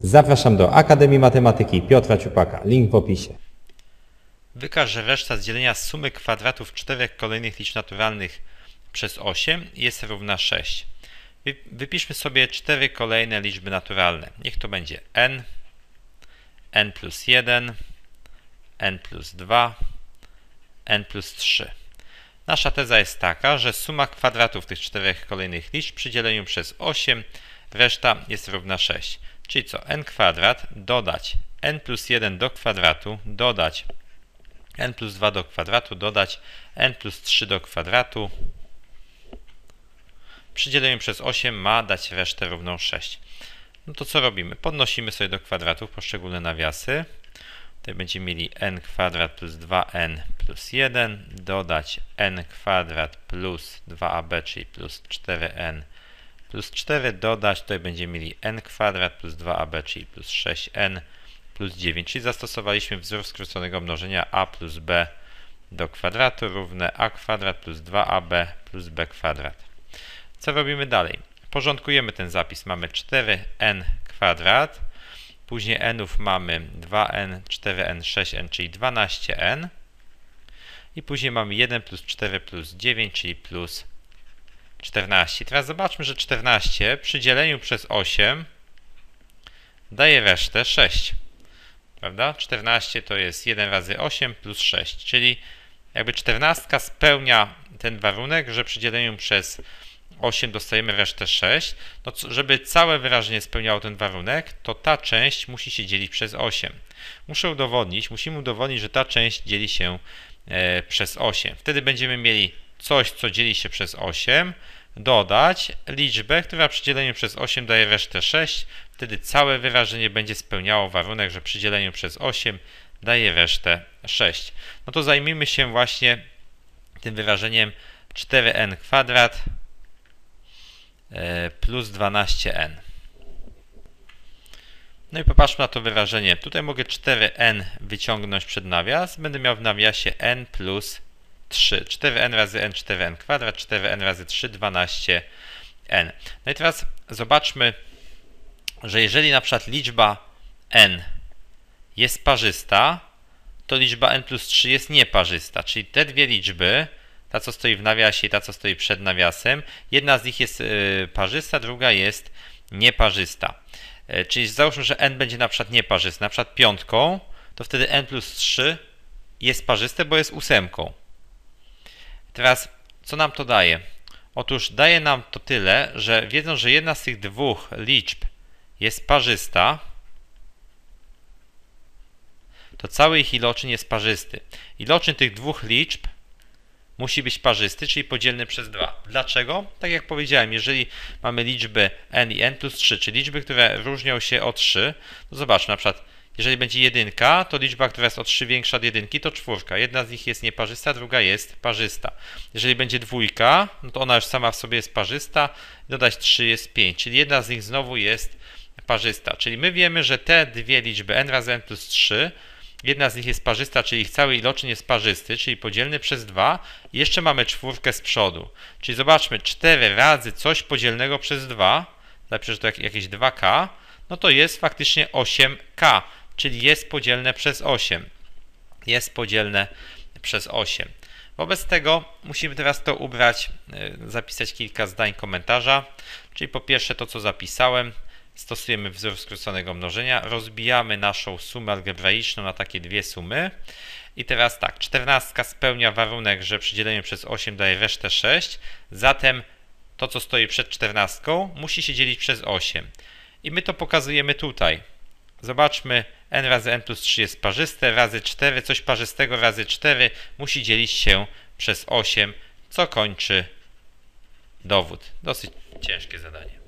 Zapraszam do Akademii Matematyki Piotra Ciupaka. Link w opisie. Wykaż, że reszta z dzielenia sumy kwadratów czterech kolejnych liczb naturalnych przez 8 jest równa 6. Wypiszmy sobie cztery kolejne liczby naturalne. Niech to będzie n, n plus 1, n plus 2, n plus 3. Nasza teza jest taka, że suma kwadratów tych czterech kolejnych liczb przy dzieleniu przez 8, reszta jest równa 6. Czyli co? N kwadrat dodać n plus 1 do kwadratu dodać n plus 2 do kwadratu dodać n plus 3 do kwadratu przy dzieleniu przez 8 ma dać resztę równą 6. No to co robimy? Podnosimy sobie do kwadratów poszczególne nawiasy. Tutaj będziemy mieli n kwadrat plus 2n plus 1 dodać n kwadrat plus 2ab, czyli plus 4n plus 4 dodać, tutaj będziemy mieli n kwadrat plus 2ab, czyli plus 6n plus 9, czyli zastosowaliśmy wzór skróconego mnożenia a plus b do kwadratu równe a kwadrat plus 2ab plus b kwadrat. Co robimy dalej? Porządkujemy ten zapis. Mamy 4n kwadrat, później nów mamy 2n, 4n, 6n, czyli 12n i później mamy 1 plus 4 plus 9, czyli plus 14. Teraz zobaczmy, że 14 przy dzieleniu przez 8 daje resztę 6. Prawda? 14 to jest 1 razy 8 plus 6, czyli jakby 14 spełnia ten warunek, że przy dzieleniu przez 8 dostajemy resztę 6. No, żeby całe wyrażenie spełniało ten warunek, to ta część musi się dzielić przez 8. Musimy udowodnić, że ta część dzieli się przez 8. Wtedy będziemy mieli coś, co dzieli się przez 8, dodać liczbę, która przy dzieleniu przez 8 daje resztę 6. Wtedy całe wyrażenie będzie spełniało warunek, że przy dzieleniu przez 8 daje resztę 6. No to zajmijmy się właśnie tym wyrażeniem 4n kwadrat plus 12n. No i popatrzmy na to wyrażenie. Tutaj mogę 4n wyciągnąć przed nawias. Będę miał w nawiasie n plus 3. 4n razy n, 4n kwadrat, 4n razy 3, 12n. No i teraz zobaczmy, że jeżeli na przykład liczba n jest parzysta, to liczba n plus 3 jest nieparzysta. Czyli te dwie liczby, ta co stoi w nawiasie i ta co stoi przed nawiasem, jedna z nich jest parzysta, druga jest nieparzysta. Czyli załóżmy, że n będzie na przykład nieparzysty, na przykład piątką, to wtedy n plus 3 jest parzyste, bo jest ósemką. Teraz co nam to daje? Otóż daje nam to tyle, że wiedząc, że jedna z tych dwóch liczb jest parzysta, to cały ich iloczyn jest parzysty. Iloczyn tych dwóch liczb musi być parzysty, czyli podzielny przez 2. Dlaczego? Tak jak powiedziałem, jeżeli mamy liczby n i n plus 3, czyli liczby, które różnią się o 3, to zobaczmy, na przykład, jeżeli będzie jedynka, to liczba, która jest o 3 większa od jedynki, to czwórka. Jedna z nich jest nieparzysta, druga jest parzysta. Jeżeli będzie dwójka, no to ona już sama w sobie jest parzysta, dodać 3 jest 5, czyli jedna z nich znowu jest parzysta. Czyli my wiemy, że te dwie liczby n razy n plus 3, jedna z nich jest parzysta, czyli ich cały iloczyn jest parzysty, czyli podzielny przez 2. I jeszcze mamy czwórkę z przodu. Czyli zobaczmy, 4 razy coś podzielnego przez 2, napiszę, że to jakieś 2k, no to jest faktycznie 8k, czyli jest podzielne przez 8. Jest podzielne przez 8. Wobec tego musimy teraz to ubrać, zapisać kilka zdań komentarza. Czyli po pierwsze to, co zapisałem. Stosujemy wzór skróconego mnożenia, rozbijamy naszą sumę algebraiczną na takie dwie sumy. I teraz tak, 14 spełnia warunek, że przy dzieleniu przez 8 daje resztę 6, zatem to, co stoi przed 14, musi się dzielić przez 8. I my to pokazujemy tutaj. Zobaczmy, n razy n plus 3 jest parzyste, razy 4, coś parzystego razy 4 musi dzielić się przez 8, co kończy dowód. Dosyć ciężkie zadanie.